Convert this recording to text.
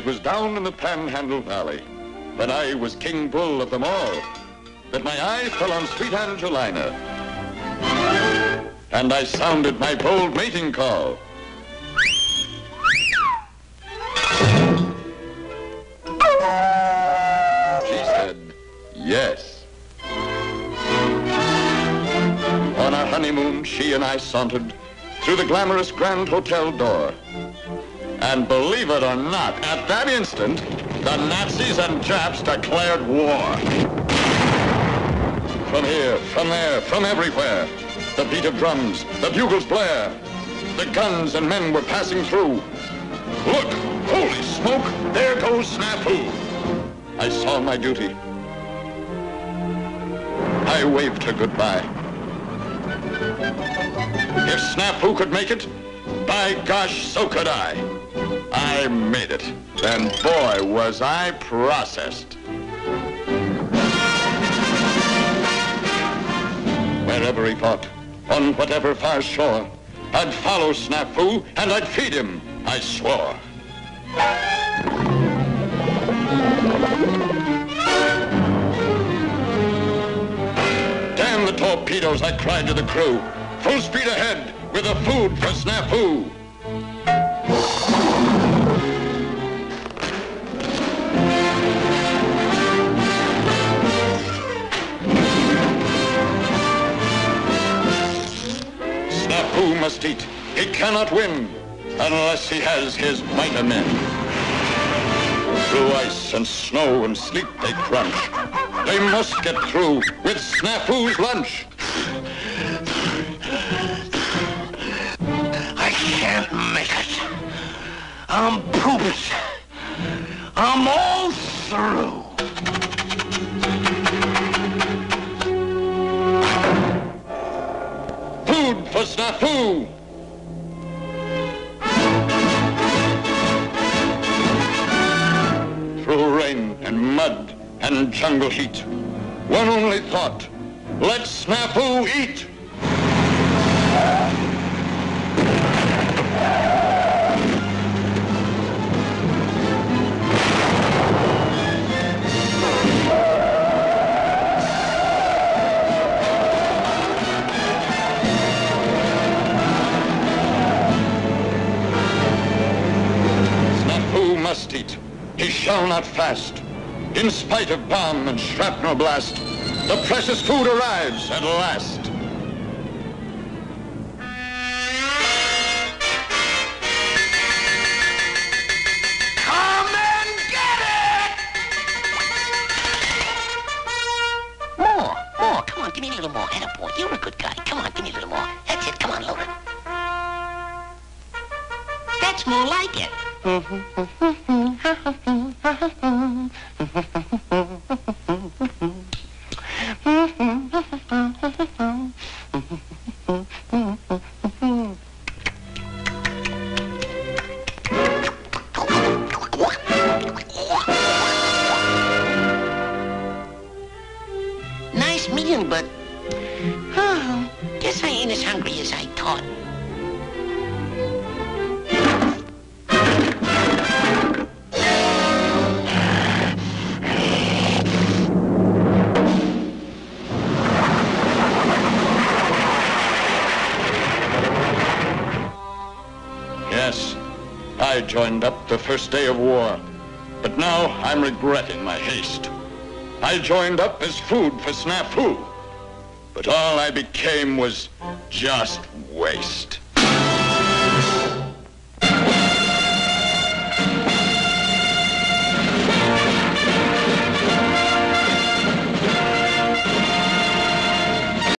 was down in the Panhandle Valley, that I was king bull of them all, that my eye fell on sweet Angelina, and I sounded my bold mating call. She said, yes. On our honeymoon, she and I sauntered through the glamorous Grand Hotel door. And believe it or not, at that instant, the Nazis and Japs declared war. From here, from there, from everywhere, the beat of drums, the bugles blare. The guns and men were passing through. Look, holy smoke, there goes Snafu. I saw my duty. I waved her goodbye. If Snafu could make it, by gosh, so could I. I made it, and boy, was I processed. Wherever he fought, on whatever far shore, I'd follow Snafu, and I'd feed him, I swore. Damn the torpedoes, I cried to the crew. Full speed ahead, with the food for Snafu. Snafu must eat. He cannot win unless he has his mighty men. Through ice and snow and sleet they crunch. They must get through with Snafu's lunch. I can't make it. I'm pooped. I'm all through. Food for Snafu! Through rain and mud and jungle heat, one only thought, let Snafu eat! Must eat. He shall not fast. In spite of bomb and shrapnel blast, the precious food arrives at last. Come and get it! More. Come on, give me a little more. Attaboy, you're a good guy. Come on, give me a little more. That's it. Come on, load it. That's more like it. Nice meal, but guess I ain't as hungry as I thought. Yes, I joined up the first day of war, but now I'm regretting my haste. I joined up as food for Snafu, but all I became was just waste.